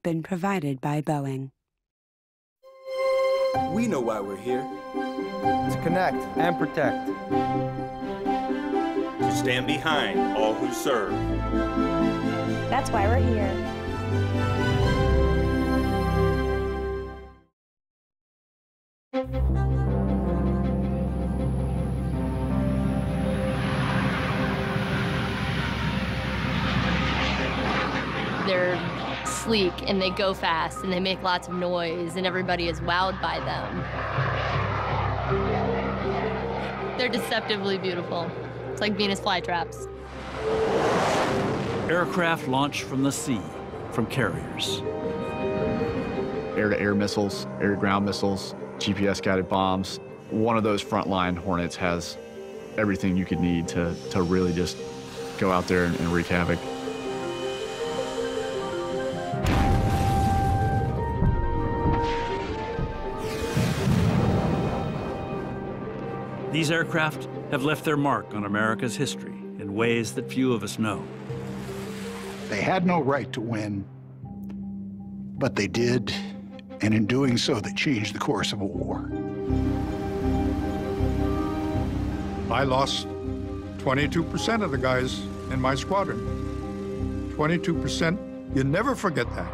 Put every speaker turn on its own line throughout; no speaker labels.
been provided by Boeing.
We know why we're here.
To connect and protect.
To stand behind all who serve.
That's why we're here.
They're sleek and they go fast and they make lots of noise and everybody is wowed by them. They're deceptively beautiful. It's like Venus flytraps.
Aircraft launch from the sea, from carriers.
Air-to-air missiles, air-to-ground missiles, GPS-guided bombs. One of those frontline Hornets has everything you could need to really just go out there and wreak havoc.
These aircraft have left their mark on America's history in ways that few of us know.
They had no right to win, but they did, and in doing so, they changed the course of a war.
I lost 22% of the guys in my squadron. 22%, you never forget that.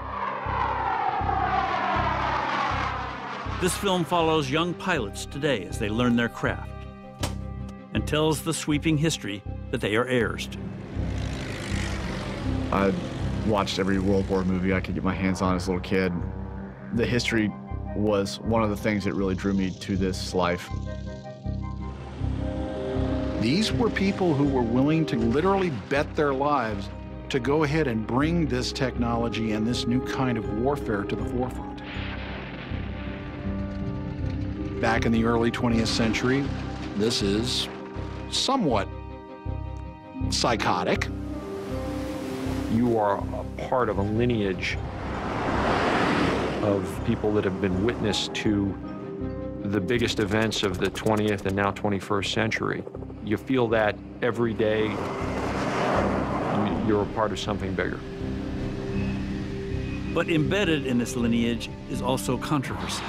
This film follows young pilots today as they learn their craft and tells the sweeping history that they are heirs to.
I watched every World War movie I could get my hands on as a little kid. The history was one of the things that really drew me to this life.
These were people who were willing to literally bet their lives to go ahead and bring this technology and this new kind of warfare to the forefront. Back in the early 20th century, this is somewhat psychotic.
You are a part of a lineage of people that have been witness to the biggest events of the 20th and now 21st century. You feel that every day you're a part of something bigger.
But embedded in this lineage is also controversy.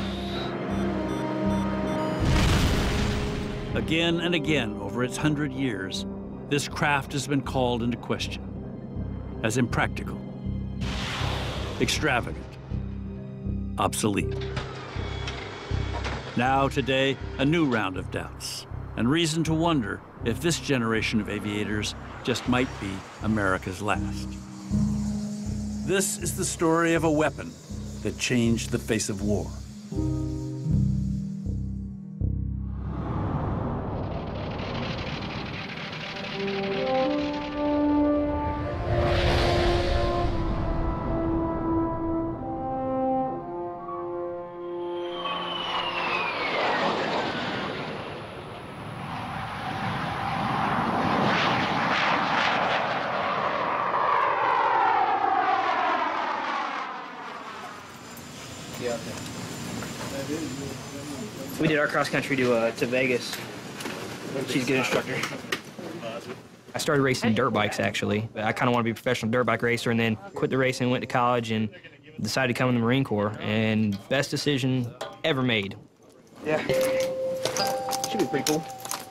Again and again over its 100 years, this craft has been called into question as impractical, extravagant, obsolete. Now, today, a new round of doubts and reason to wonder if this generation of aviators just might be America's last. This is the story of a weapon that changed the face of war.
We did our cross country to Vegas. She's a good instructor. I started racing dirt bikes, actually. I kind of want to be a professional dirt bike racer, and then quit the racing, went to college, and decided to come in the Marine Corps. And best decision ever made. Yeah. Should be pretty cool.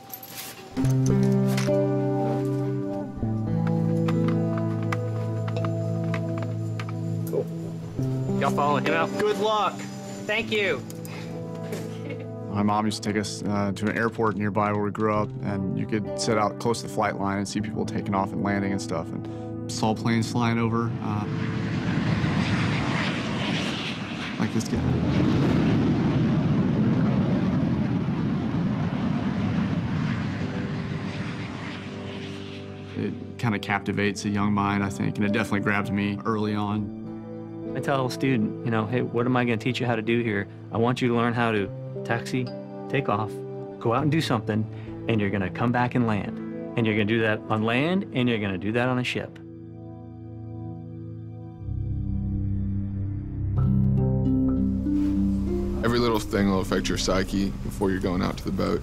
Cool. Y'all following him out? Good luck. Thank you.
My mom used to take us to an airport nearby where we grew up, and you could sit out close to the flight line and see people taking off and landing and stuff, and saw planes flying over, like this guy. It kind of captivates a young mind, I think, and it definitely grabbed me early on.
I tell a student, you know, hey, what am I going to teach you how to do here? I want you to learn how to taxi, take off, go out and do something, and you're going to come back and land. And you're going to do that on land, and you're going to do that on a ship.
Every little thing will affect your psyche before you're going out to the boat.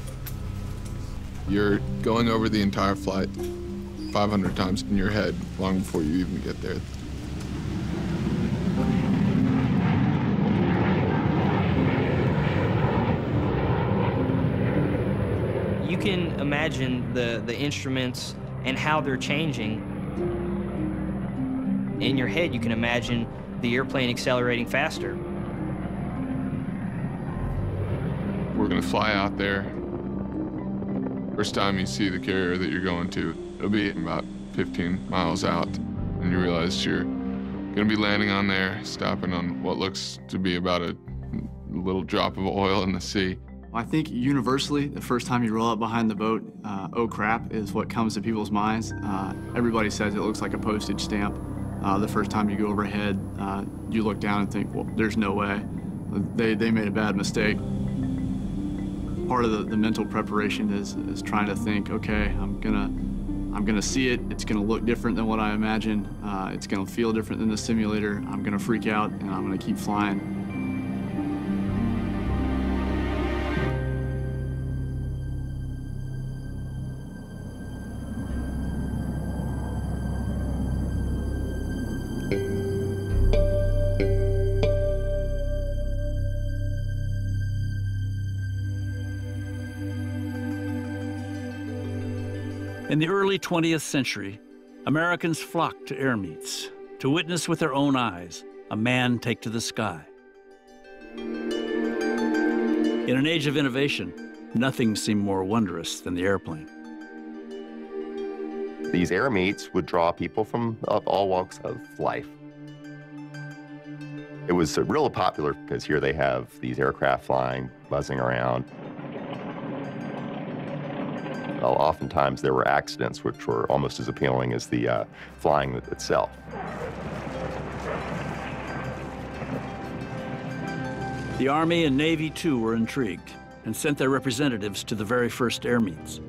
You're going over the entire flight 500 times in your head long before you even get there.
you can imagine the instruments and how they're changing, in your head you can imagine the airplane accelerating faster.
We're gonna fly out there. First time you see the carrier that you're going to, it'll be about 15 miles out, and you realize you're gonna be landing on there, stopping on what looks to be about a little drop of oil in the sea.
I think universally, the first time you roll up behind the boat, oh crap, is what comes to people's minds. Everybody says it looks like a postage stamp. The first time you go overhead, you look down and think, well, there's no way. They made a bad mistake. Part of the mental preparation is trying to think, okay, I'm gonna see it. It's gonna look different than what I imagine. It's gonna feel different than the simulator. I'm gonna freak out and I'm gonna keep flying.
In the early 20th century, Americans flocked to air meets to witness with their own eyes a man take to the sky. In an age of innovation, nothing seemed more wondrous than the airplane.
These air meets would draw people from all walks of life. It was real popular because here they have these aircraft flying, buzzing around. Well, oftentimes there were accidents which were almost as appealing as the flying itself.
The Army and Navy, too, were intrigued and sent their representatives to the very first air meets.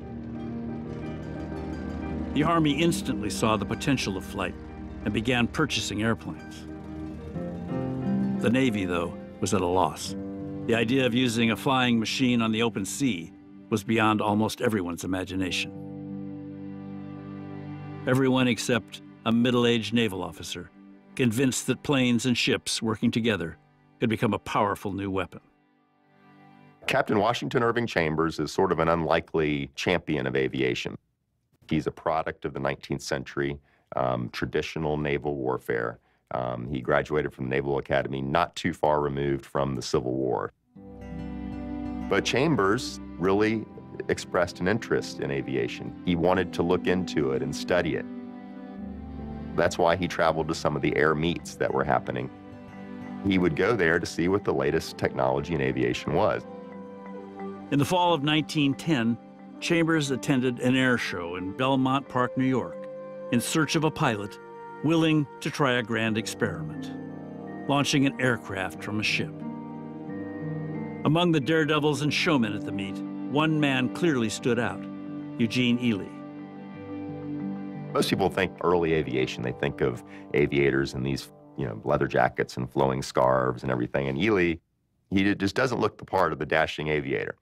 The Army instantly saw the potential of flight and began purchasing airplanes. The Navy, though, was at a loss. The idea of using a flying machine on the open sea was beyond almost everyone's imagination. Everyone except a middle-aged naval officer, convinced that planes and ships working together could become a powerful new weapon.
Captain Washington Irving Chambers is sort of an unlikely champion of aviation. He's a product of the 19th century, traditional naval warfare. He graduated from the Naval Academy not too far removed from the Civil War. But Chambers really expressed an interest in aviation. He wanted to look into it and study it. That's why he traveled to some of the air meets that were happening. He would go there to see what the latest technology in aviation was.
In the fall of 1910, Chambers attended an air show in Belmont Park, New York, in search of a pilot willing to try a grand experiment, launching an aircraft from a ship. Among the daredevils and showmen at the meet, one man clearly stood out, Eugene Ely.
Most people think early aviation, they think of aviators in these, leather jackets and flowing scarves and everything. And Ely, he just doesn't look the part of the dashing aviator.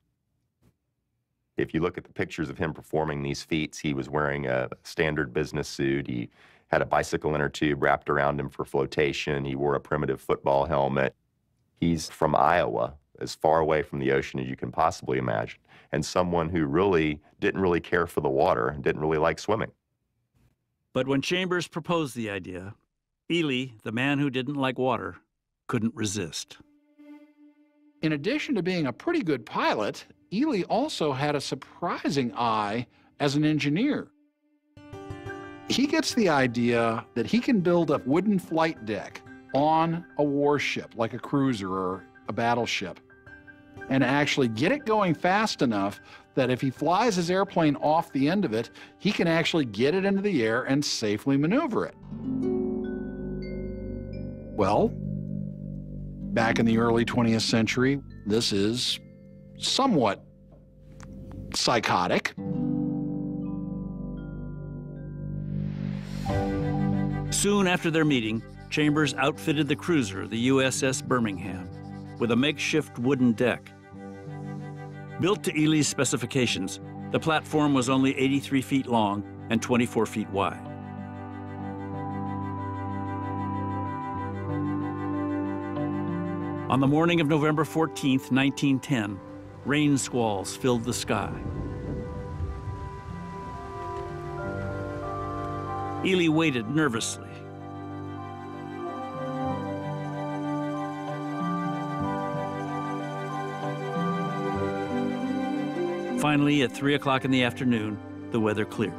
If you look at the pictures of him performing these feats, he was wearing a standard business suit. He had a bicycle inner tube wrapped around him for flotation. He wore a primitive football helmet. He's from Iowa, as far away from the ocean as you can possibly imagine, and someone who really didn't care for the water and didn't really like swimming.
But when Chambers proposed the idea, Ely, the man who didn't like water, couldn't resist.
In addition to being a pretty good pilot, Ely also had a surprising eye as an engineer. He gets the idea that he can build a wooden flight deck on a warship, like a cruiser or a battleship, and actually get it going fast enough that if he flies his airplane off the end of it, he can actually get it into the air and safely maneuver it. Well, back in the early 20th century, this is somewhat psychotic.
Soon after their meeting, Chambers outfitted the cruiser, the USS Birmingham, with a makeshift wooden deck. Built to Ely's specifications, the platform was only 83 feet long and 24 feet wide. On the morning of November 14th, 1910, rain squalls filled the sky. Ely waited nervously. Finally, at 3 o'clock in the afternoon, the weather cleared.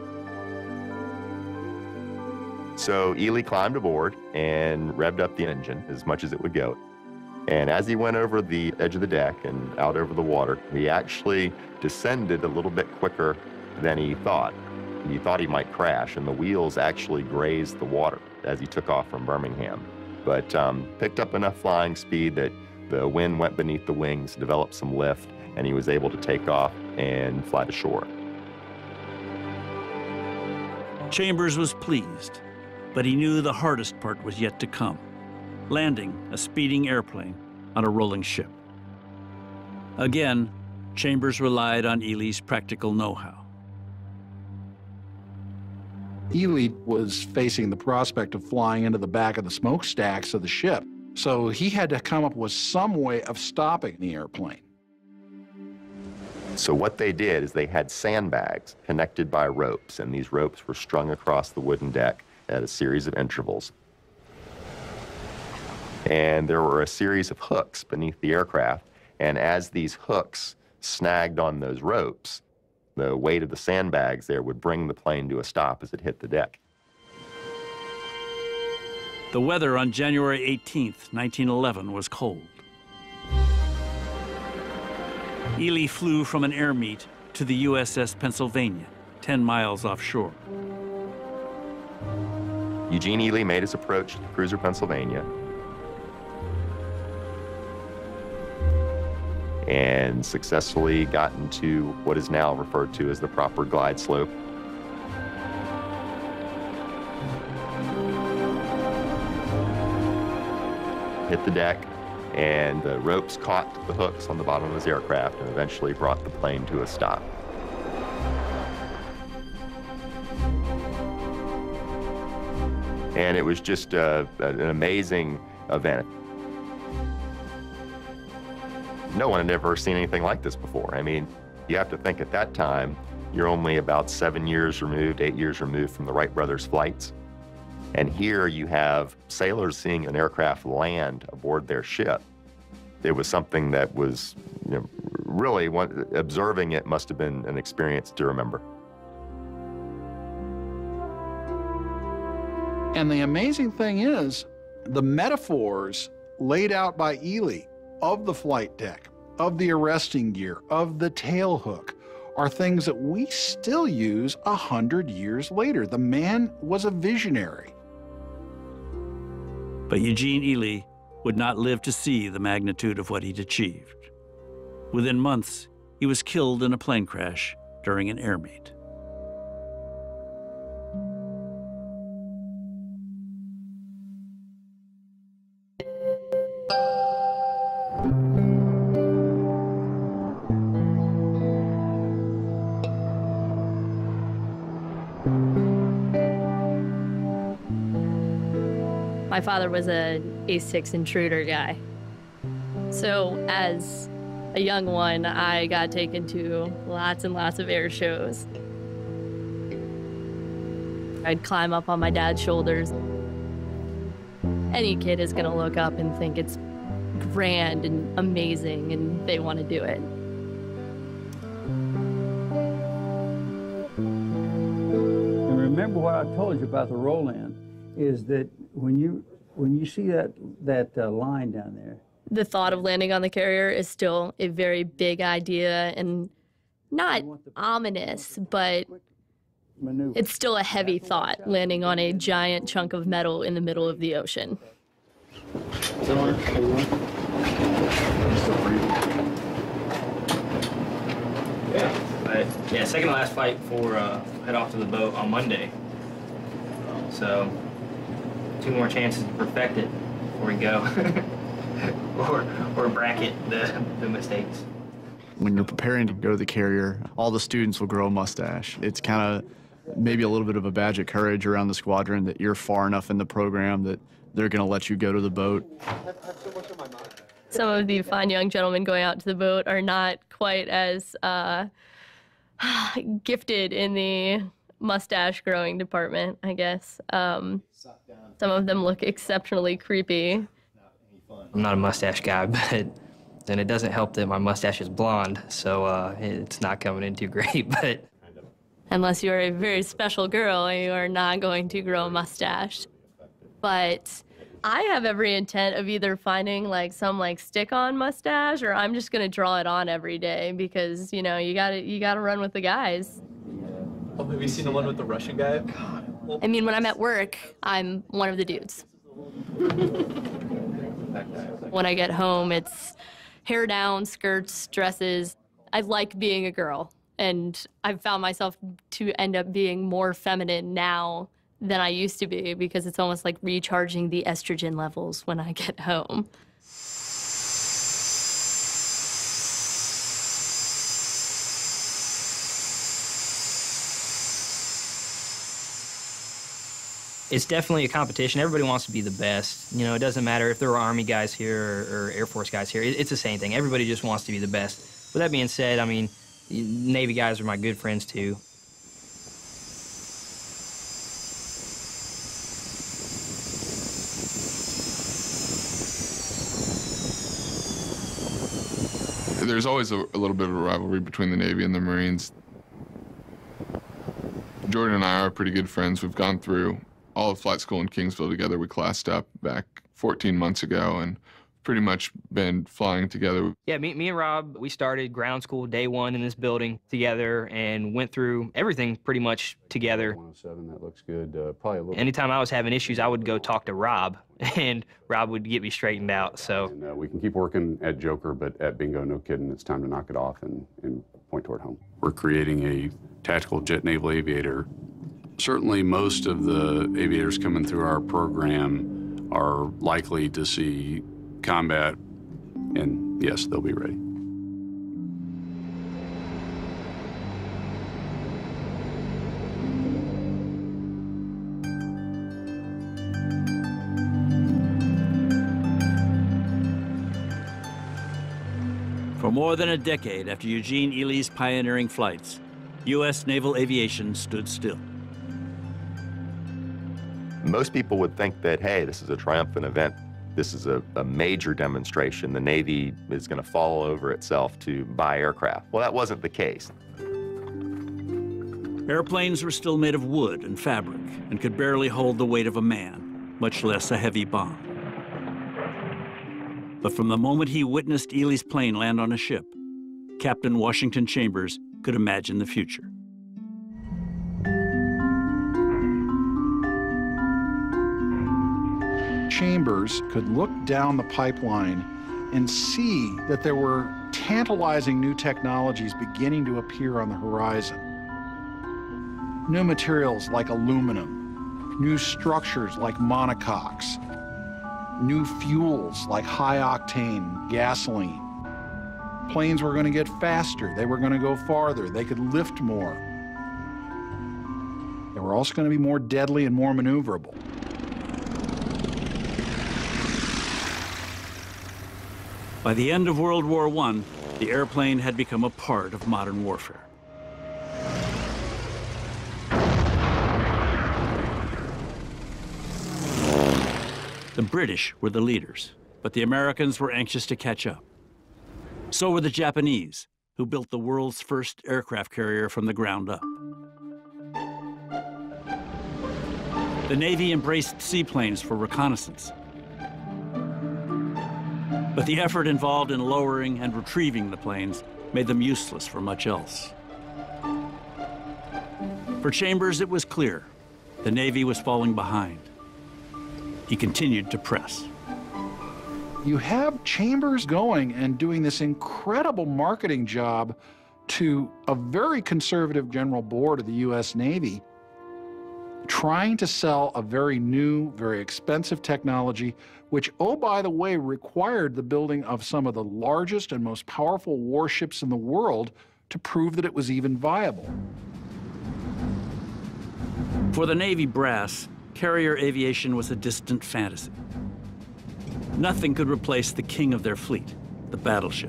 So Ely climbed aboard and revved up the engine as much as it would go. And as he went over the edge of the deck and out over the water, he actually descended a little bit quicker than he thought. He thought he might crash, and the wheels actually grazed the water as he took off from Birmingham. But picked up enough flying speed that the wind went beneath the wings, developed some lift, and he was able to take off and fly to shore.
Chambers was pleased, but he knew the hardest part was yet to come: landing a speeding airplane on a rolling ship. Again, Chambers relied on Ely's practical know-how.
Ely was facing the prospect of flying into the back of the smokestacks of the ship, so he had to come up with some way of stopping the airplane.
So what they did is they had sandbags connected by ropes, and these ropes were strung across the wooden deck at a series of intervals. And there were a series of hooks beneath the aircraft, and as these hooks snagged on those ropes, the weight of the sandbags there would bring the plane to a stop as it hit the deck.
The weather on January 18th, 1911 was cold. Ely flew from an air meet to the USS Pennsylvania, 10 miles offshore.
Eugene Ely made his approach to the cruiser Pennsylvania and successfully got into what is now referred to as the proper glide slope. Hit the deck, and the ropes caught the hooks on the bottom of his aircraft and eventually brought the plane to a stop. And it was just an amazing event. No one had ever seen anything like this before. I mean, you have to think at that time, you're only about 7 years removed, 8 years removed from the Wright brothers' flights. And here you have sailors seeing an aircraft land aboard their ship. It was something that was, really, observing it must have been an experience to remember.
And the amazing thing is, the metaphors laid out by Ely of the flight deck, of the arresting gear, of the tail hook, are things that we still use 100 years later. The man was a visionary.
But Eugene Ely would not live to see the magnitude of what he'd achieved. Within months, he was killed in a plane crash during an air meet.
My father was an A6 intruder guy. So as a young one, I got taken to lots and lots of air shows. I'd climb up on my dad's shoulders. Any kid is gonna look up and think it's grand and amazing and they want to do it.
And remember what I told you about the roll-in, is that when you see that line down there.
The thought of landing on the carrier is still a very big idea and not ominous, but it's still a heavy thought, landing on a giant chunk of metal in the middle of the ocean.
Yeah, second to last flight before head off to the boat on Monday. So 2 more chances to perfect it before we go, or bracket the mistakes.
When you're preparing to go to the carrier, all the students will grow a mustache. It's kind of maybe a little bit of a badge of courage around the squadron that you're far enough in the program that they're going to let you go to the boat.
Some of the fine young gentlemen going out to the boat are not quite as gifted in the mustache growing department, I guess. Some of them look exceptionally creepy.
I'm not a mustache guy, but then it doesn't help that my mustache is blonde, so it's not coming in too great, but...
Unless you're a very special girl, you are not going to grow a mustache. But I have every intent of either finding like some like stick-on mustache, or I'm just gonna draw it on every day because, you know, you gotta run with the guys.
Oh, have you seen the one with the Russian guy?
I mean, when I'm at work, I'm one of the dudes. When I get home, it's hair down, skirts, dresses. I like being a girl, and I've found myself to end up being more feminine now than I used to be because it's almost like recharging the estrogen levels when I get home.
It's definitely a competition. Everybody wants to be the best. You know, it doesn't matter if there are Army guys here or Air Force guys here. It's the same thing. Everybody just wants to be the best. With that being said, I mean, Navy guys are my good friends, too.
There's always a little bit of a rivalry between the Navy and the Marines. Jordan and I are pretty good friends. We've gone through all of flight school in Kingsville together. We classed up back 14 months ago and pretty much been flying together.
Yeah, me and Rob, we started ground school day one in this building together and went through everything pretty much together.
107, that looks good. Probably a little.
Anytime I was having issues, I would go talk to Rob, and Rob would get me straightened out. So
and, we can keep working at Joker, but at Bingo, no kidding, it's time to knock it off and point toward home. We're creating a tactical jet naval aviator. Certainly most of the aviators coming through our program are likely to see combat, and yes, they'll be ready.
For more than a decade after Eugene Ely's pioneering flights, U.S. naval aviation stood still.
Most people would think that, hey, this is a triumphant event. This is a major demonstration. The Navy is going to fall over itself to buy aircraft. Well, that wasn't the case.
Airplanes were still made of wood and fabric and could barely hold the weight of a man, much less a heavy bomb. But from the moment he witnessed Ely's plane land on a ship, Captain Washington Chambers could imagine the future.
Chambers could look down the pipeline and see that there were tantalizing new technologies beginning to appear on the horizon. New materials like aluminum, new structures like monocoques, new fuels like high-octane gasoline. Planes were going to get faster, they were going to go farther, they could lift more. They were also going to be more deadly and more maneuverable.
By the end of World War I, the airplane had become a part of modern warfare. The British were the leaders, but the Americans were anxious to catch up. So were the Japanese, who built the world's first aircraft carrier from the ground up. The Navy embraced seaplanes for reconnaissance. But the effort involved in lowering and retrieving the planes made them useless for much else. For Chambers, it was clear the Navy was falling behind. He continued to press.
You have Chambers going and doing this incredible marketing job to a very conservative general board of the U.S. Navy, trying to sell a very new, very expensive technology, which, oh, by the way, required the building of some of the largest and most powerful warships in the world to prove that it was even viable.
For the Navy brass, carrier aviation was a distant fantasy. Nothing could replace the king of their fleet, the battleship.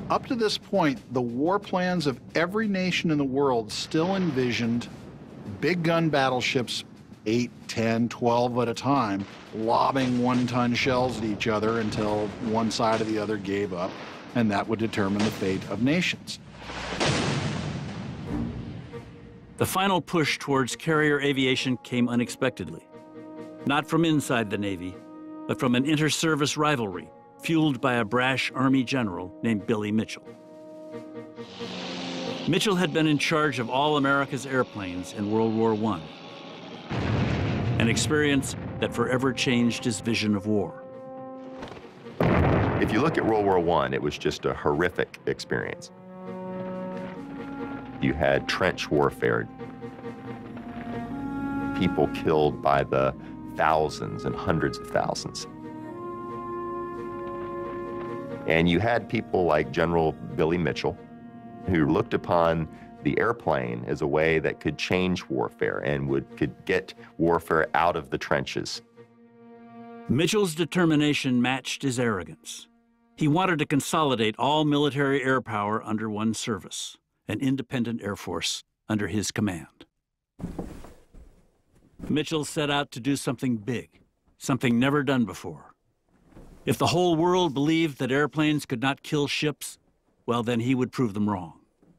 Up to this point, the war plans of every nation in the world still envisioned big gun battleships, 8, 10, 12 at a time, lobbing one-ton shells at each other until one side or the other gave up, and that would determine the fate of nations.
The final push towards carrier aviation came unexpectedly. Not from inside the Navy, but from an inter-service rivalry fueled by a brash Army general named Billy Mitchell. Mitchell had been in charge of all America's airplanes in World War I, an experience that forever changed his vision of war.
If you look at World War I, it was just a horrific experience. You had trench warfare, people killed by the thousands and hundreds of thousands. And you had people like General Billy Mitchell, who looked upon the airplane as a way that could change warfare and could get warfare out of the trenches.
Mitchell's determination matched his arrogance. He wanted to consolidate all military air power under one service, an independent air force under his command. Mitchell set out to do something big, something never done before. If the whole world believed that airplanes could not kill ships, well, then he would prove them wrong.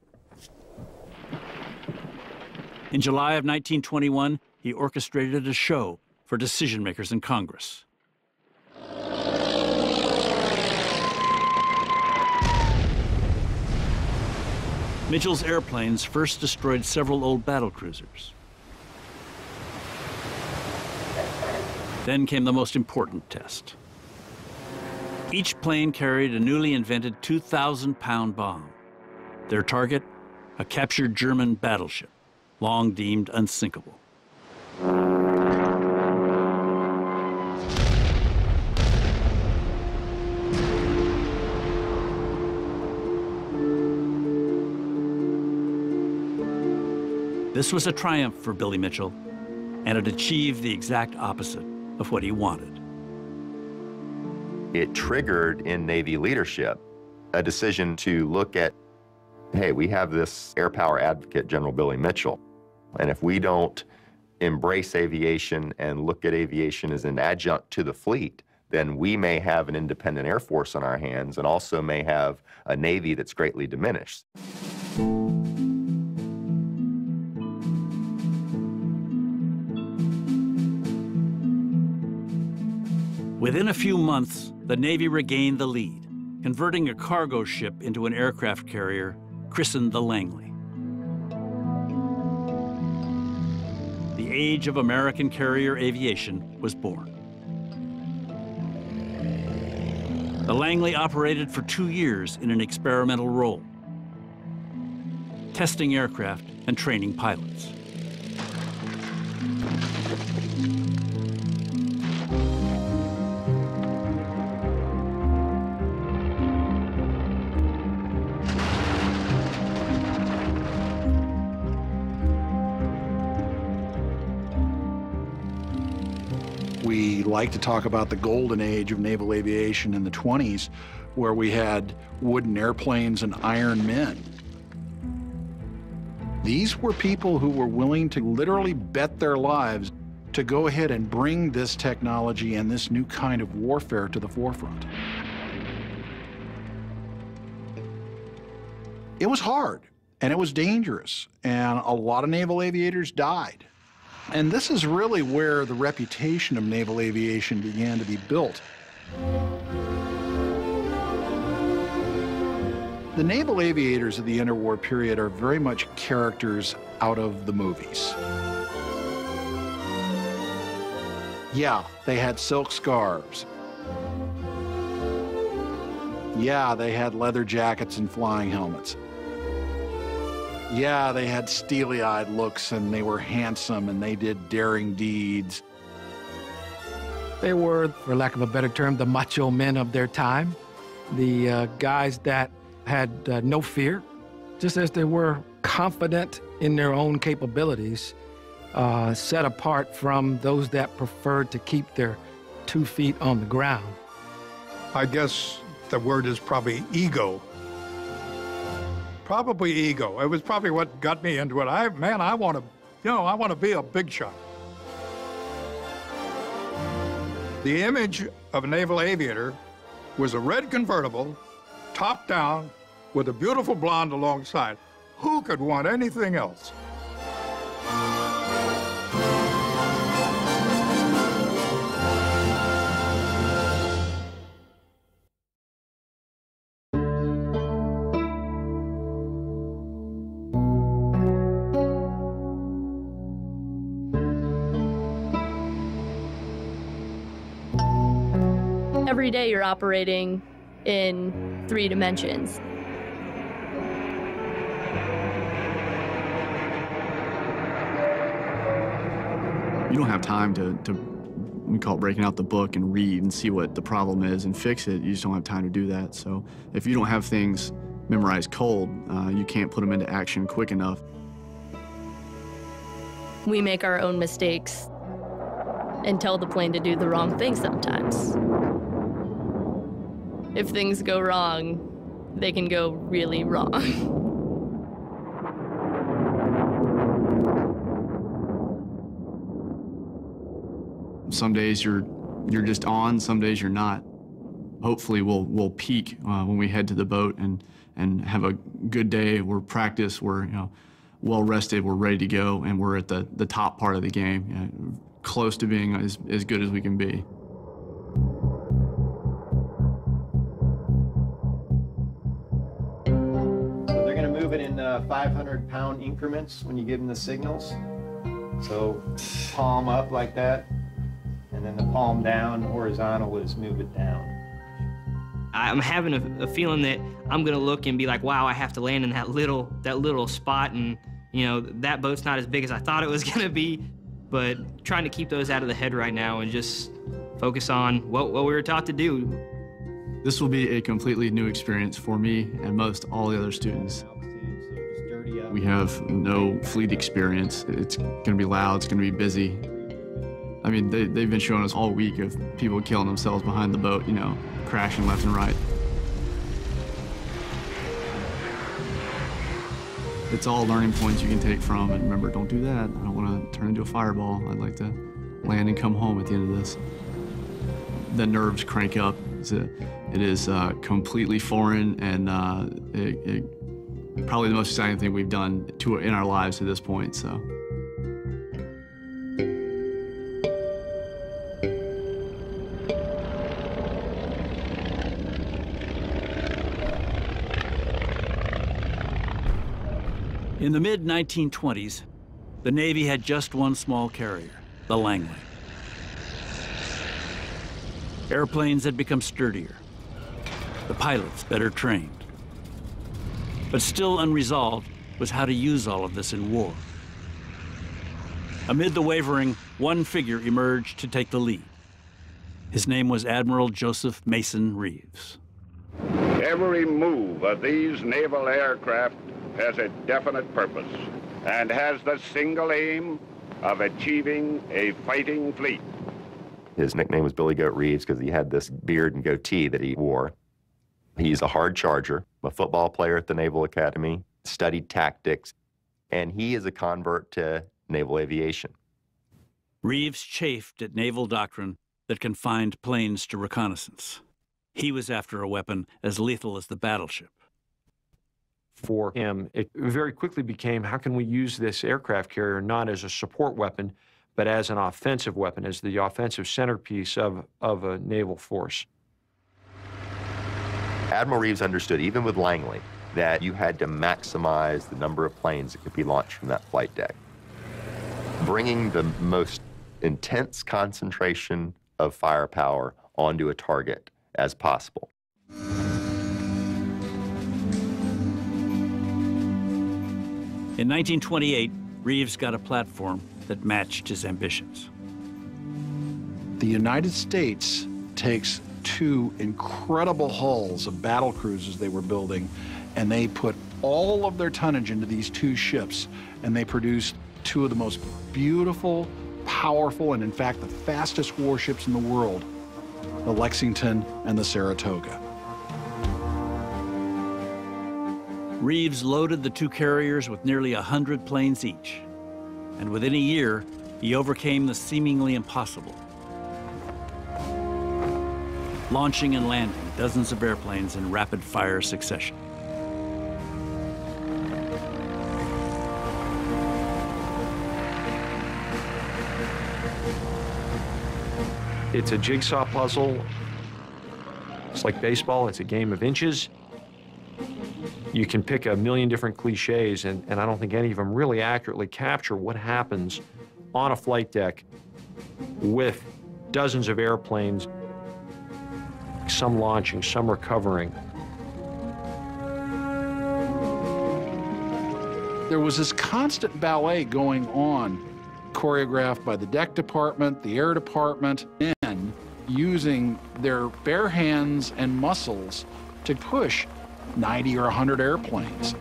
In July of 1921, he orchestrated a show for decision-makers in Congress. Mitchell's airplanes first destroyed several old battle cruisers. Then came the most important test. Each plane carried a newly invented 2,000-pound bomb. Their target, a captured German battleship, long deemed unsinkable. This was a triumph for Billy Mitchell, and it achieved the exact opposite of what he wanted.
It triggered in Navy leadership a decision to look at, hey, we have this air power advocate, General Billy Mitchell, and if we don't embrace aviation and look at aviation as an adjunct to the fleet, then we may have an independent Air Force on our hands and also may have a Navy that's greatly diminished.
Within a few months, the Navy regained the lead, converting a cargo ship into an aircraft carrier christened the Langley. The age of American carrier aviation was born. The Langley operated for 2 years in an experimental role, testing aircraft and training pilots.
We like to talk about the golden age of naval aviation in the 20s, where we had wooden airplanes and iron men. These were people who were willing to literally bet their lives to go ahead and bring this technology and this new kind of warfare to the forefront. It was hard, and it was dangerous, and a lot of naval aviators died. And this is really where the reputation of naval aviation began to be built. The naval aviators of the interwar period are very much characters out of the movies. Yeah, they had silk scarves. Yeah, they had leather jackets and flying helmets. Yeah, they had steely-eyed looks, and they were handsome, and they did daring deeds.
They were, for lack of a better term, the macho men of their time. The guys that had no fear, just as they were confident in their own capabilities, set apart from those that preferred to keep their 2 feet on the ground.
I guess the word is probably ego. Probably ego. It was probably what got me into it. I want to be a big shot. The image of a naval aviator was a red convertible, top down, with a beautiful blonde alongside. Who could want anything else?
Every day you're operating in 3 dimensions.
You don't have time to we call it breaking out the book and read and see what the problem is and fix it. You just don't have time to do that. So if you don't have things memorized cold, you can't put them into action quick enough.
We make our own mistakes and tell the plane to do the wrong thing sometimes. If things go wrong, they can go really wrong.
Some days you're just on, some days you're not. Hopefully we'll peak when we head to the boat and have a good day. We're practiced, we're well rested, we're ready to go, and we're at the top part of the game, close to being as good as we can be.
So they're going to move it in 500-pound increments when you give them the signals. So palm up like that, and then the palm down, horizontal is move it down.
I'm having a feeling that I'm gonna look and be like, wow, I have to land in that little spot, and that boat's not as big as I thought it was gonna be. But trying to keep those out of the head right now and just focus on what we were taught to do.
This will be a completely new experience for me and most all the other students. We have no fleet experience. It's gonna be loud, it's gonna be busy. I mean, they've been showing us all week of people killing themselves behind the boat, crashing left and right. It's all learning points you can take from, and remember, don't do that. I don't want to turn into a fireball. I'd like to land and come home at the end of this. The nerves crank up. It is completely foreign, and probably the most exciting thing we've done in our lives to this point, so.
In the mid-1920s, the Navy had just one small carrier, the Langley. Airplanes had become sturdier, the pilots better trained. But still unresolved was how to use all of this in war. Amid the wavering, one figure emerged to take the lead. His name was Admiral Joseph Mason Reeves.
Every move of these naval aircraft has a definite purpose and has the single aim of achieving a fighting fleet.
His nickname was Billy Goat Reeves because he had this beard and goatee that he wore. He's a hard charger, a football player at the Naval Academy, studied tactics, and he is a convert to naval aviation.
Reeves chafed at naval doctrine that confined planes to reconnaissance. He was after a weapon as lethal as the battleship.
For him, it very quickly became, how can we use this aircraft carrier not as a support weapon, but as an offensive weapon, as the offensive centerpiece of a naval force?
Admiral Reeves understood, even with Langley, that you had to maximize the number of planes that could be launched from that flight deck. Bringing the most intense concentration of firepower onto a target as possible.
In 1928, Reeves got a platform that matched his ambitions.
The United States takes 2 incredible hulls of battle cruisers they were building, and they put all of their tonnage into these 2 ships, and they produced 2 of the most beautiful, powerful, and in fact the fastest warships in the world, the Lexington and the Saratoga.
Reeves loaded the two carriers with nearly 100 planes each. And within a year, he overcame the seemingly impossible, launching and landing dozens of airplanes in rapid-fire succession.
It's a jigsaw puzzle. It's like baseball. It's a game of inches. You can pick a million different cliches, and I don't think any of them really accurately capture what happens on a flight deck with dozens of airplanes, some launching, some recovering.
There was this constant ballet going on, choreographed by the deck department, the air department, and using their bare hands and muscles to push 90 or 100 airplanes.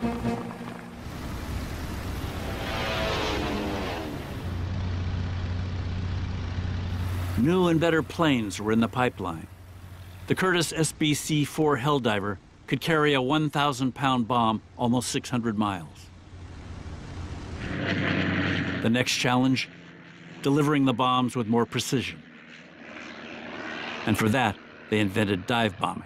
New and better planes were in the pipeline. The Curtiss SBC-4 Helldiver could carry a 1,000-pound bomb almost 600 miles. The next challenge, delivering the bombs with more precision. And for that, they invented dive bombing.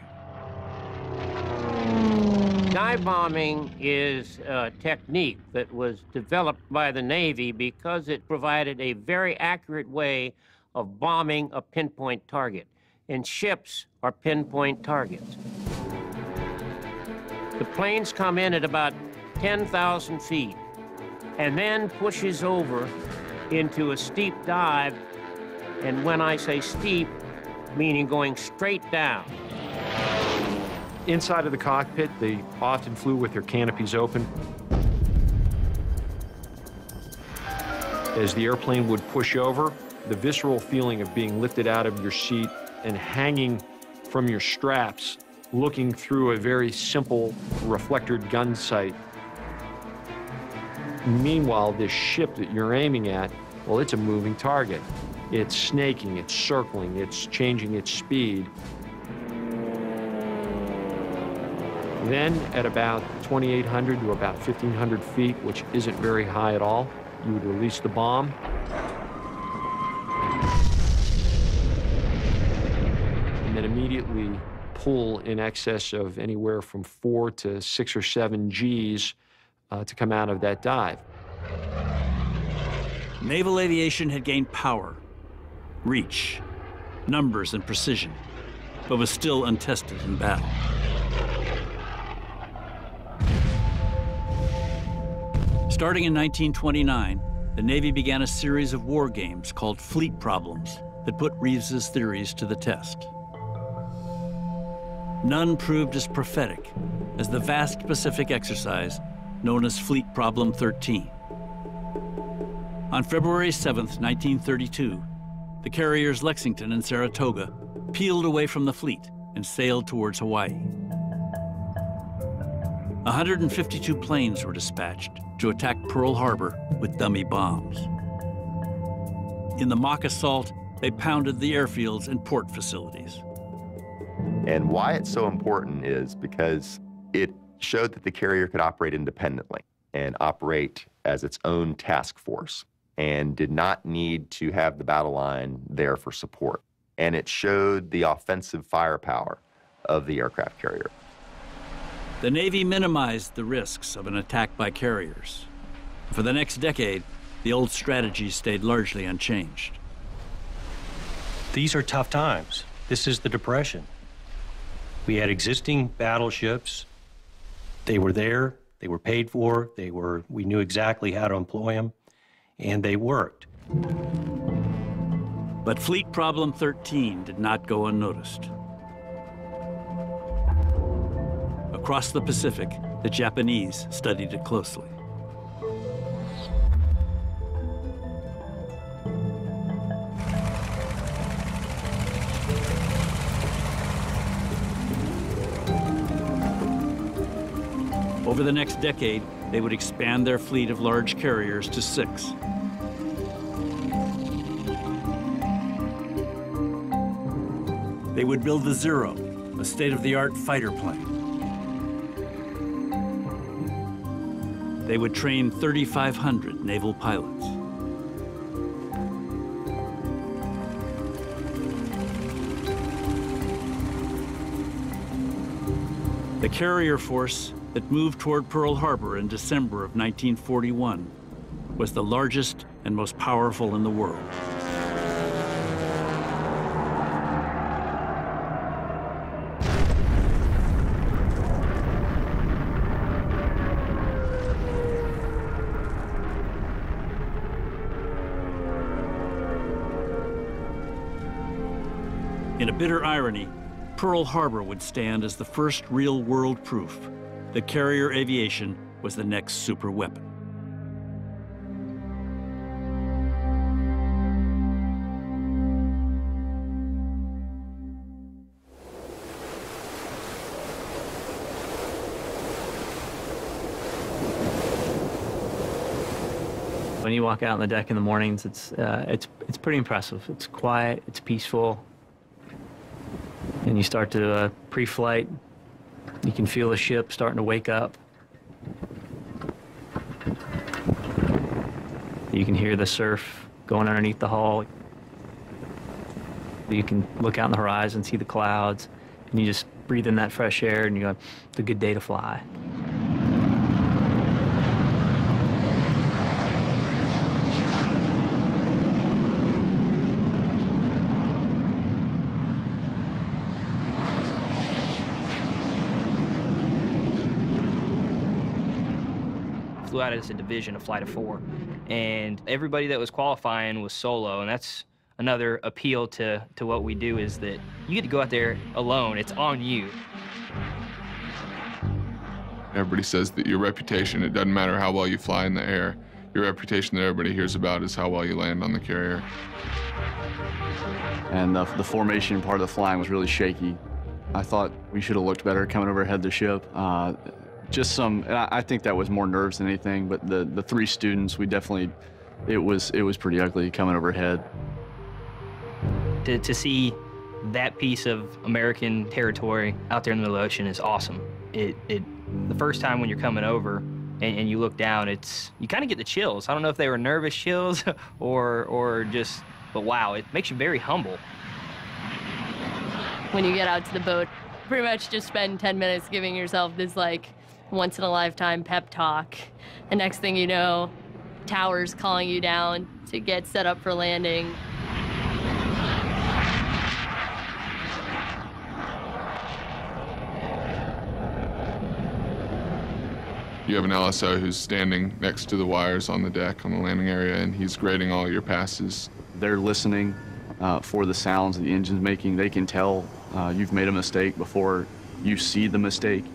Dive bombing is a technique that was developed by the Navy because it provided a very accurate way of bombing a pinpoint target. And ships are pinpoint targets. The planes come in at about 10,000 feet and then pushes over into a steep dive. And when I say steep, meaning going straight down.
Inside of the cockpit, they often flew with their canopies open. As the airplane would push over, the visceral feeling of being lifted out of your seat and hanging from your straps, looking through a very simple reflectored gun sight. Meanwhile, this ship that you're aiming at, well, it's a moving target. It's snaking, it's circling, it's changing its speed. Then at about 2,800 to about 1,500 feet, which isn't very high at all, you would release the bomb. And then immediately pull in excess of anywhere from 4 to 6 or 7 Gs to come out of that dive.
Naval aviation had gained power, reach, numbers, and precision, but was still untested in battle. Starting in 1929, the Navy began a series of war games called fleet problems that put Reeves's theories to the test. None proved as prophetic as the vast Pacific exercise known as Fleet Problem 13. On February 7th, 1932, the carriers Lexington and Saratoga peeled away from the fleet and sailed towards Hawaii. 152 planes were dispatched to attack Pearl Harbor with dummy bombs. In the mock assault, they pounded the airfields and port facilities.
And why it's so important is because it showed that the carrier could operate independently and operate as its own task force and did not need to have the battle line there for support. And it showed the offensive firepower of the aircraft carrier.
The Navy minimized the risks of an attack by carriers. For the next decade, the old strategy stayed largely unchanged.
These are tough times. This is the Depression. We had existing battleships. They were there, they were paid for, we knew exactly how to employ them, and they worked.
But Fleet Problem 13 did not go unnoticed. Across the Pacific, the Japanese studied it closely. Over the next decade, they would expand their fleet of large carriers to 6. They would build the Zero, a state-of-the-art fighter plane. they would train 3,500 naval pilots. The carrier force that moved toward Pearl Harbor in December of 1941 was the largest and most powerful in the world. In a bitter irony, Pearl Harbor would stand as the first real-world proof that carrier aviation was the next superweapon.
When you walk out on the deck in the mornings, it's pretty impressive. It's quiet, it's peaceful. And you start to pre-flight, you can feel the ship starting to wake up. You can hear the surf going underneath the hull. You can look out on the horizon, see the clouds, and you just breathe in that fresh air and you go, it's a good day to fly.
Flew out as a division of Flight of 4, and everybody that was qualifying was solo, and that's another appeal to what we do, is that you get to go out there alone. It's on you.
Everybody says that your reputation, it doesn't matter how well you fly in the air, your reputation that everybody hears about is how well you land on the carrier.
And the formation part of the flying was really shaky. I thought we should have looked better coming overhead the ship. Just some, I think that was more nerves than anything, but the three students, we definitely, it was pretty ugly coming overhead.
To see that piece of American territory out there in the middle of the ocean is awesome. The first time when you're coming over and you look down, you kind of get the chills. I don't know if they were nervous chills or just, but wow, it makes you very humble.
When you get out to the boat, pretty much just spend 10 minutes giving yourself this like once-in-a-lifetime pep talk. The next thing you know, towers calling you down to get set up for landing.
You have an LSO who's standing next to the wires on the deck on the landing area, and he's grading all your passes.
They're listening for the sounds the engine's making. They can tell you've made a mistake before you see the mistake.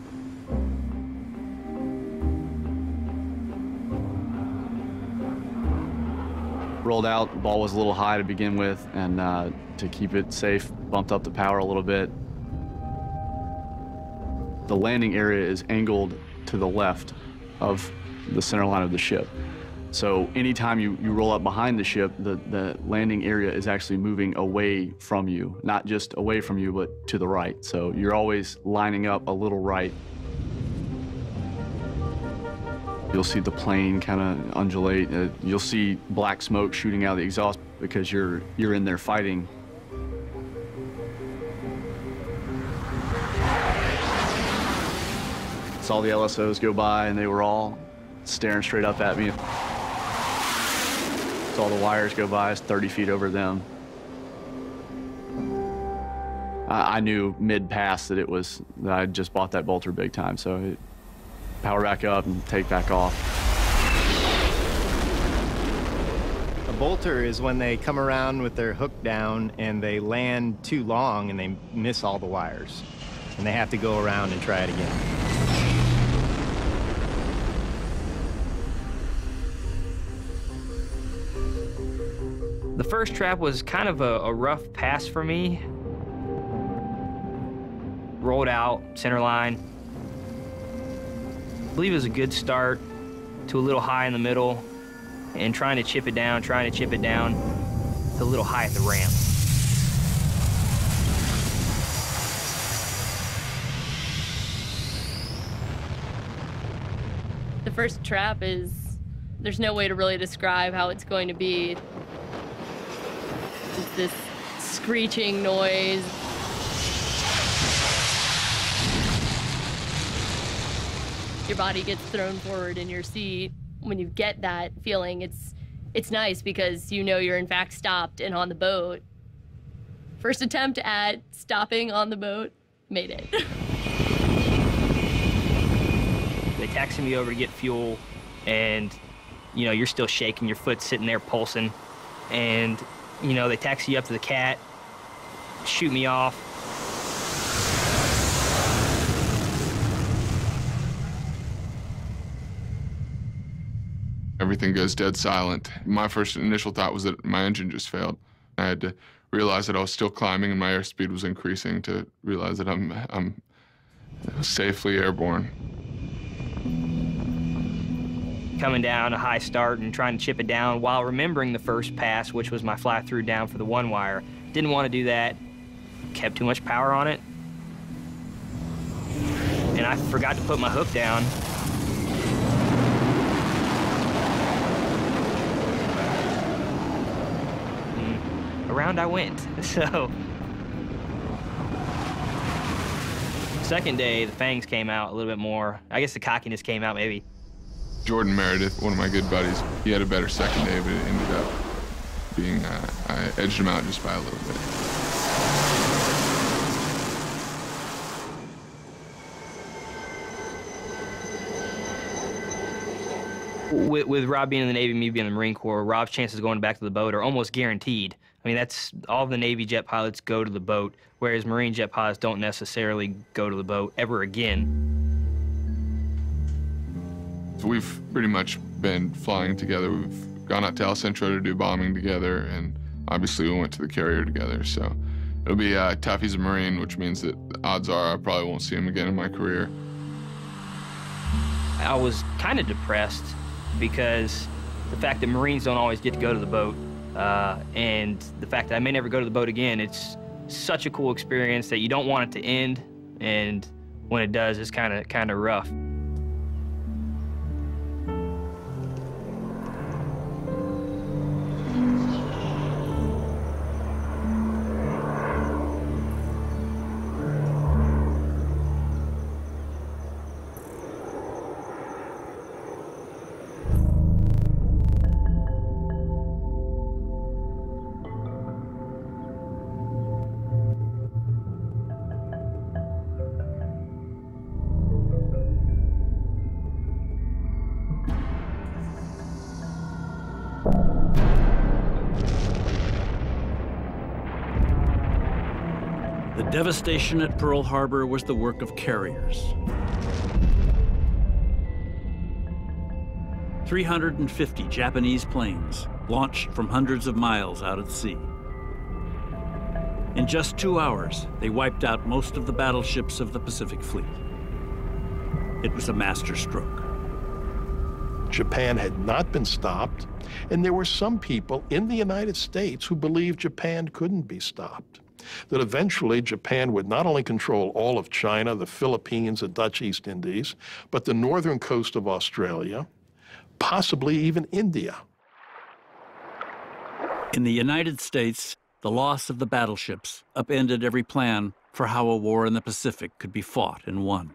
Rolled out, the ball was a little high to begin with, and to keep it safe, bumped up the power a little bit. The landing area is angled to the left of the center line of the ship. So anytime you roll up behind the ship, the landing area is actually moving away from you, not just away from you, but to the right. So you're always lining up a little right. You'll see the plane kind of undulate. You'll see black smoke shooting out of the exhaust because you're in there fighting. Saw the LSOs go by, and they were all staring straight up at me. Saw the wires go by, it's 30 feet over them. I knew mid-pass that I just bought that bolter big time, so power back up and take back off.
A bolter is when they come around with their hook down and they land too long and they miss all the wires. And they have to go around and try it again.
The first trap was kind of a rough pass for me. Rolled out, center line. I believe it was a good start to a little high in the middle and trying to chip it down to a little high at the ramp.
The first trap is, there's no way to really describe how it's going to be. It's this screeching noise. Your body gets thrown forward in your seat. When you get that feeling, it's nice because you know you're in fact stopped and on the boat. First attempt at stopping on the boat, made it.
They taxi me over to get fuel, and you know, you're still shaking, your foot's sitting there pulsing, and you know, they taxi you up to the cat, shoot me off.
Everything goes dead silent. My first initial thought was that my engine just failed. I had to realize that I was still climbing and my airspeed was increasing to realize that I'm safely airborne.
Coming down a high start and trying to chip it down while remembering the first pass, which was my fly-through down for the one wire. Didn't want to do that. Kept too much power on it. And I forgot to put my hook down. Around I went, so. Second day, the fangs came out a little bit more. I guess the cockiness came out maybe.
Jordan Meredith, one of my good buddies, he had a better second day, but it ended up being, I edged him out just by a little bit.
With Rob being in the Navy, me being in the Marine Corps, Rob's chances of going back to the boat are almost guaranteed. I mean, that's all the Navy jet pilots go to the boat, whereas Marine jet pilots don't necessarily go to the boat ever again.
We've pretty much been flying together. We've gone out to El Centro to do bombing together, and obviously we went to the carrier together, so it'll be tough. He's a Marine, which means that the odds are I probably won't see him again in my career.
I was kind of depressed because the fact that Marines don't always get to go to the boat, and the fact that I may never go to the boat again, it's such a cool experience that you don't want it to end, and when it does, it's kind of rough.
The devastation at Pearl Harbor was the work of carriers. 350 Japanese planes launched from hundreds of miles out at sea. In just 2 hours, they wiped out most of the battleships of the Pacific Fleet. It was a masterstroke.
Japan had not been stopped, and there were some people in the United States who believed Japan couldn't be stopped. That eventually Japan would not only control all of China, the Philippines, the Dutch East Indies, but the northern coast of Australia, possibly even India.
In the United States, the loss of the battleships upended every plan for how a war in the Pacific could be fought and won.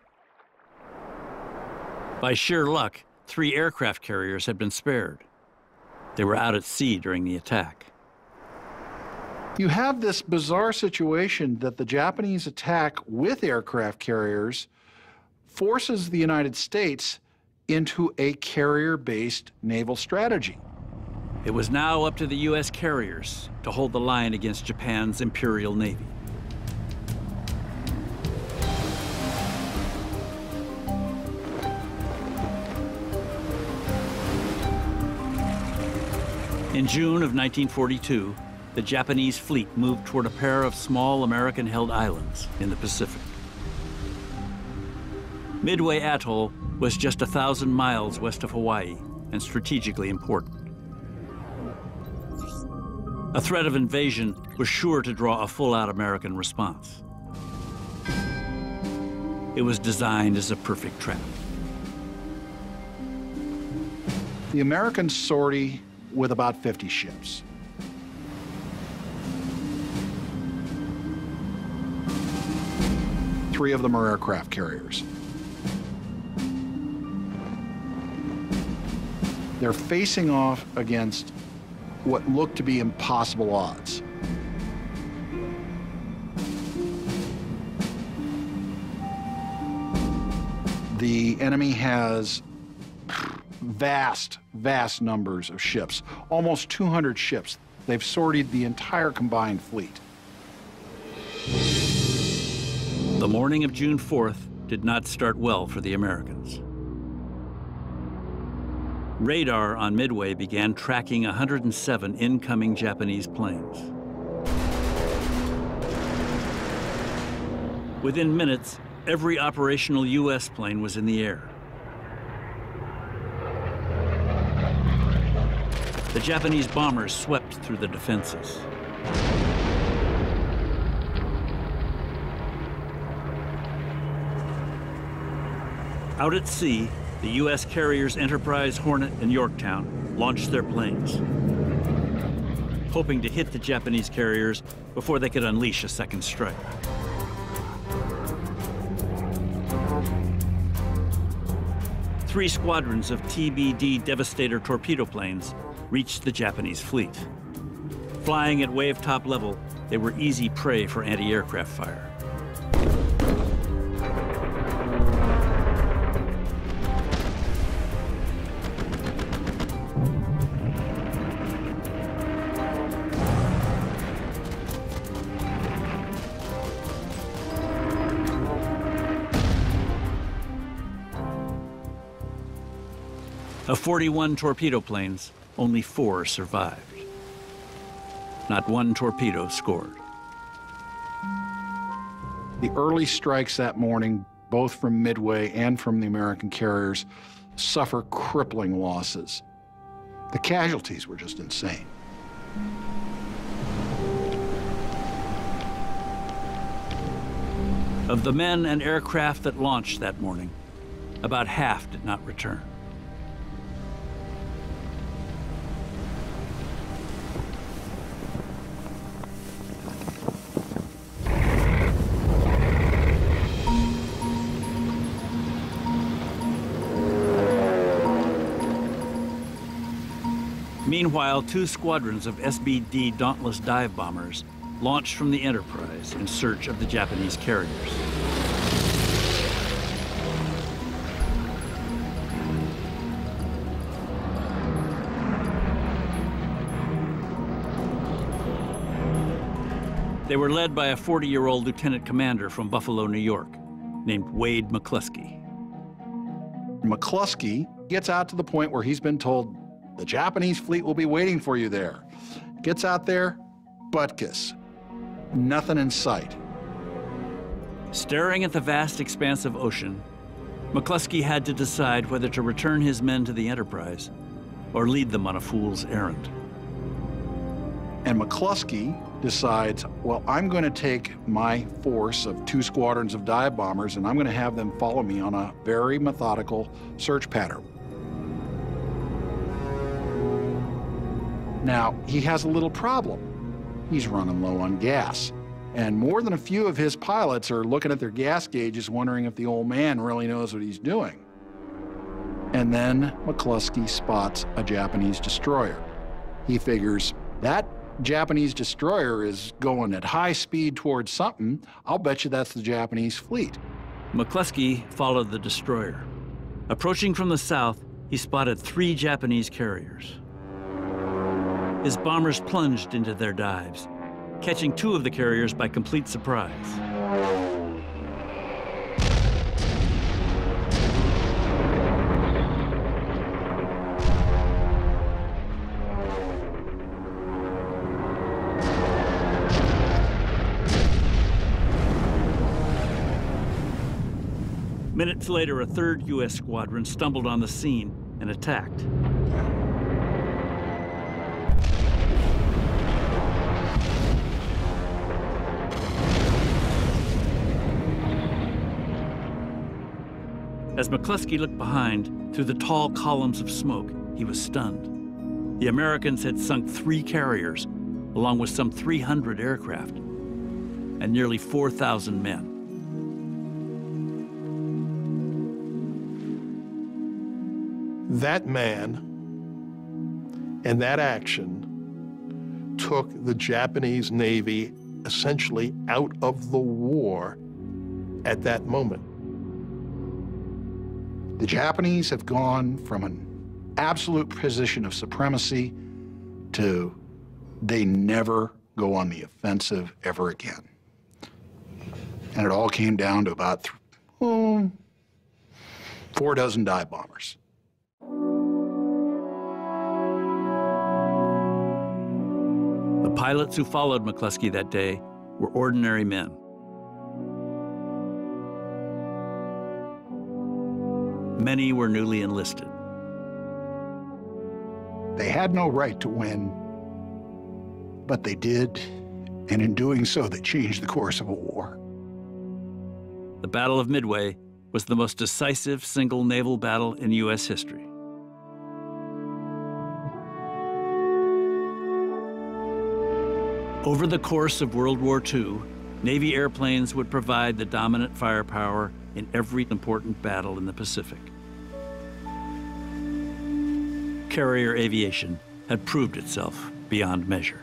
By sheer luck, 3 aircraft carriers had been spared. They were out at sea during the attack.
You have this bizarre situation that the Japanese attack with aircraft carriers forces the United States into a carrier-based naval strategy.
It was now up to the U.S. carriers to hold the line against Japan's Imperial Navy. In June of 1942, the Japanese fleet moved toward a pair of small American-held islands in the Pacific. Midway Atoll was just 1,000 miles west of Hawaii and strategically important. A threat of invasion was sure to draw a full-out American response. It was designed as a perfect trap.
The Americans sortie with about 50 ships. Three of them are aircraft carriers. They're facing off against what look to be impossible odds. The enemy has vast numbers of ships, almost 200 ships. They've sortied the entire combined fleet.
The morning of June 4th did not start well for the Americans. Radar on Midway began tracking 107 incoming Japanese planes. Within minutes, every operational U.S. plane was in the air. The Japanese bombers swept through the defenses. Out at sea, the U.S. carriers Enterprise, Hornet, and Yorktown launched their planes, hoping to hit the Japanese carriers before they could unleash a second strike. Three squadrons of TBD Devastator torpedo planes reached the Japanese fleet. Flying at wave-top level, they were easy prey for anti-aircraft fire. Of 41 torpedo planes, only 4 survived. Not one torpedo scored.
The early strikes that morning, both from Midway and from the American carriers, suffer crippling losses. The casualties were just insane.
Of the men and aircraft that launched that morning, about half did not return. Meanwhile, 2 squadrons of SBD Dauntless dive bombers launched from the Enterprise in search of the Japanese carriers. They were led by a 40-year-old lieutenant commander from Buffalo, New York, named Wade McCluskey.
McCluskey gets out to the point where he's been told the Japanese fleet will be waiting for you there. Gets out there, butkus. Nothing in sight.
Staring at the vast expanse of ocean, McCluskey had to decide whether to return his men to the Enterprise or lead them on a fool's errand.
And McCluskey decides, well, I'm going to take my force of 2 squadrons of dive bombers and I'm going to have them follow me on a very methodical search pattern. Now, he has a little problem. He's running low on gas. And more than a few of his pilots are looking at their gas gauges wondering if the old man really knows what he's doing. And then McCluskey spots a Japanese destroyer. He figures, that Japanese destroyer is going at high speed towards something. I'll bet you that's the Japanese fleet.
McCluskey followed the destroyer. Approaching from the south, he spotted 3 Japanese carriers. His bombers plunged into their dives, catching 2 of the carriers by complete surprise. Minutes later, a 3rd U.S. squadron stumbled on the scene and attacked. As McCluskey looked behind, through the tall columns of smoke, he was stunned. The Americans had sunk 3 carriers, along with some 300 aircraft, and nearly 4,000 men.
That man and that action took the Japanese Navy essentially out of the war at that moment.
The Japanese have gone from an absolute position of supremacy to they never go on the offensive ever again. And it all came down to about 4 dozen dive bombers.
The pilots who followed McCluskey that day were ordinary men. Many were newly enlisted.
They had no right to win, but they did, and in doing so, they changed the course of a war.
The Battle of Midway was the most decisive single naval battle in U.S. history. Over the course of World War II, Navy airplanes would provide the dominant firepower in every important battle in the Pacific. Carrier aviation had proved itself beyond measure.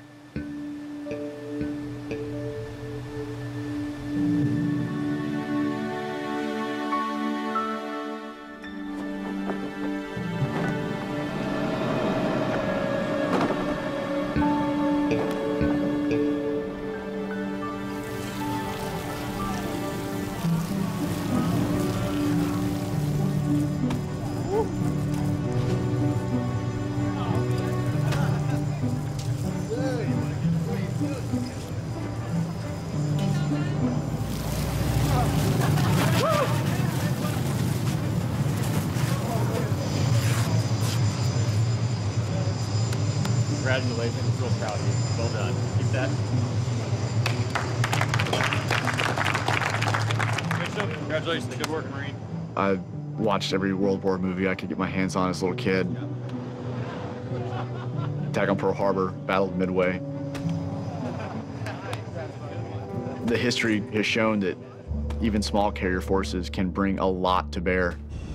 Congratulations, real proud of you. Well done. Keep that. Good show. Congratulations. Good work, Marine.
I watched every World War movie I could get my hands on as a little kid. Attack on Pearl Harbor, Battle of Midway. The history has shown that even small carrier forces can bring a lot to bear.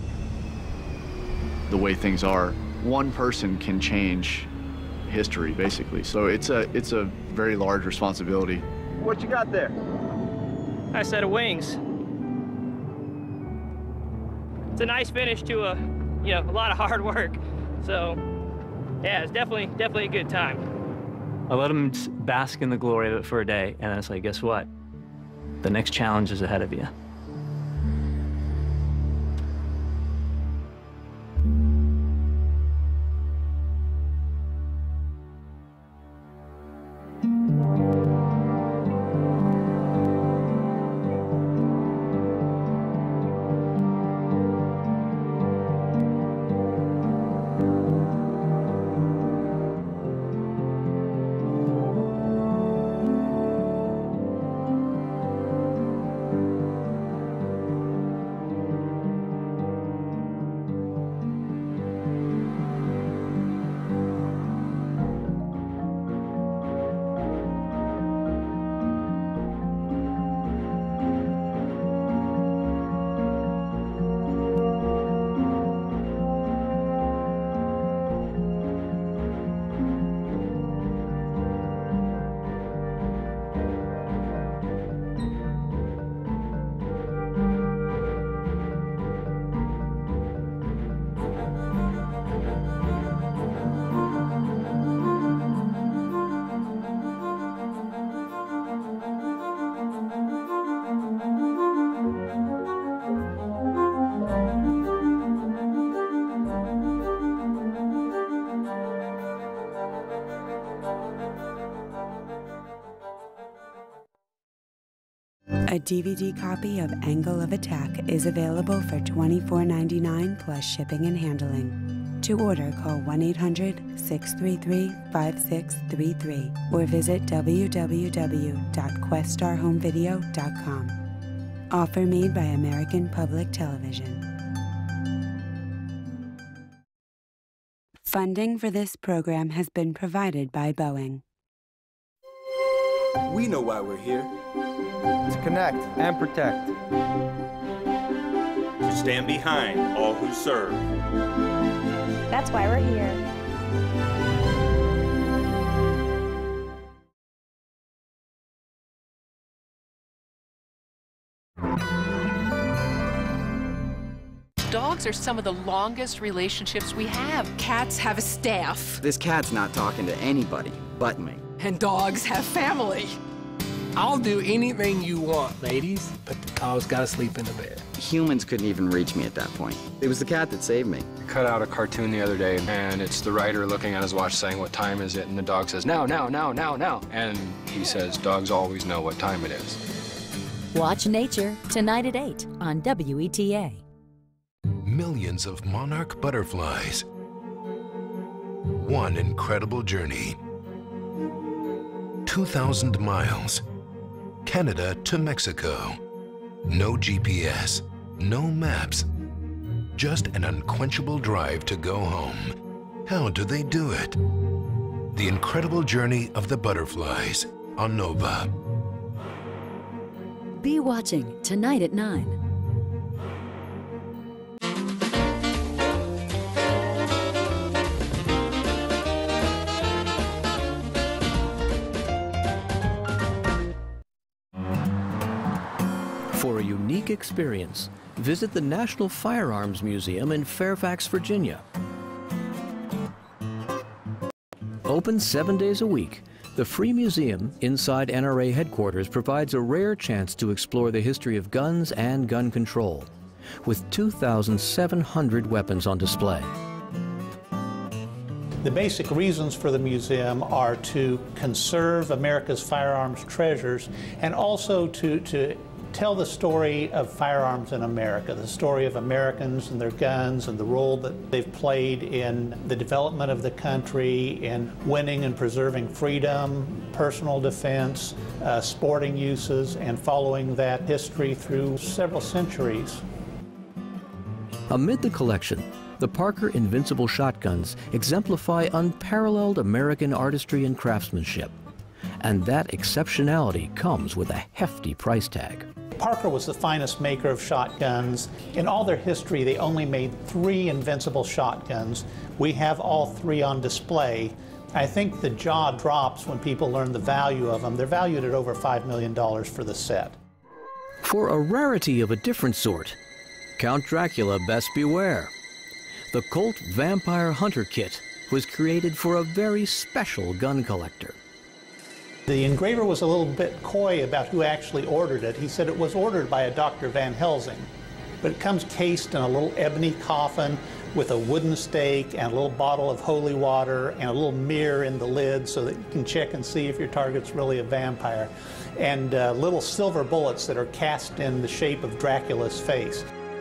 The way things are, one person can change history, basically. So it's a very large responsibility.
What you got there?
Nice set of wings. It's a nice finish to a lot of hard work. So yeah, it's definitely a good time.
I let them bask in the glory of it for a day, and then it's like, guess what? The next challenge is ahead of you.
A DVD copy of Angle of Attack is available for $24.99 plus shipping and handling. To order, call 1-800-633-5633 or visit www.queststarhomevideo.com. Offer made by American Public Television. Funding for this program has been provided by Boeing.
We know why we're here. To connect and protect.
To stand behind all who serve.
That's why we're here.
Dogs are some of the longest relationships we have. Cats have a staff.
This cat's not talking to anybody but me.
And dogs have family.
I'll do anything you want, ladies, but the dog's gotta sleep in the bed.
Humans couldn't even reach me at that point. It was the cat that saved me.
I cut out a cartoon the other day, and it's the writer looking at his watch saying, "What time is it?" And the dog says, "Now, now, now, now, now." And he says, "Dogs always know what time it is."
Watch Nature tonight at 8 on WETA.
Millions of monarch butterflies. One incredible journey. 2,000 miles. Canada to Mexico. No GPS, no maps. Just an unquenchable drive to go home. How do they do it? The incredible journey of the butterflies on Nova.
Be watching tonight at 9.
For a unique experience, visit the National Firearms Museum in Fairfax, Virginia. Open 7 days a week, the free museum inside NRA headquarters provides a rare chance to explore the history of guns and gun control, with 2,700 weapons on display.
The basic reasons for the museum are to conserve America's firearms treasures and also to tell the story of firearms in America, the story of Americans and their guns and the role that they've played in the development of the country, in winning and preserving freedom, personal defense, sporting uses, and following that history through several centuries.
Amid the collection, the Parker Invincible shotguns exemplify unparalleled American artistry and craftsmanship. And that exceptionality comes with a hefty price tag.
Parker was the finest maker of shotguns. In all their history, they only made 3 Invincible shotguns. We have all 3 on display. I think the jaw drops when people learn the value of them. They're valued at over $5 million for the set.
For a rarity of a different sort, Count Dracula Best Beware. The Colt Vampire Hunter Kit was created for a very special gun collector.
The engraver was a little bit coy about who actually ordered it. He said it was ordered by a Dr. Van Helsing, but it comes cased in a little ebony coffin with a wooden stake and a little bottle of holy water and a little mirror in the lid so that you can check and see if your target's really a vampire, and little silver bullets that are cast in the shape of Dracula's face.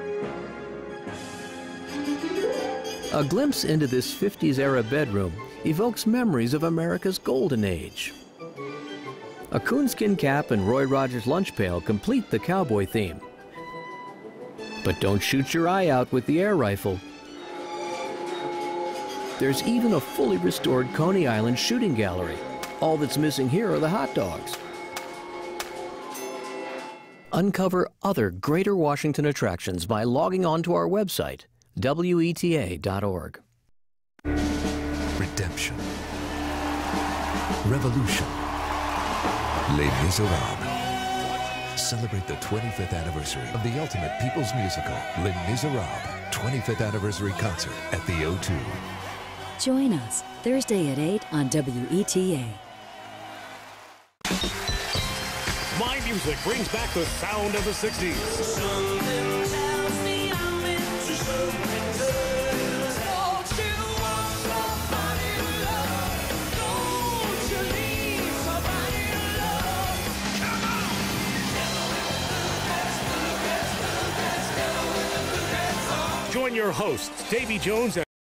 A glimpse into this 50s-era bedroom evokes memories of America's golden age. A coonskin cap and Roy Rogers lunch pail complete the cowboy theme. But don't shoot your eye out with the air rifle. There's even a fully restored Coney Island shooting gallery. All that's missing here are the hot dogs. Uncover other Greater Washington attractions by logging on to our website, WETA.org.
Redemption. Revolution. Les Miserables. Celebrate the 25th anniversary of the ultimate people's musical, Les Miserables, 25th anniversary concert at the O2.
Join us Thursday at 8 on WETA.
My Music brings back the sound of the 60s. Join your hosts, Davy Jones and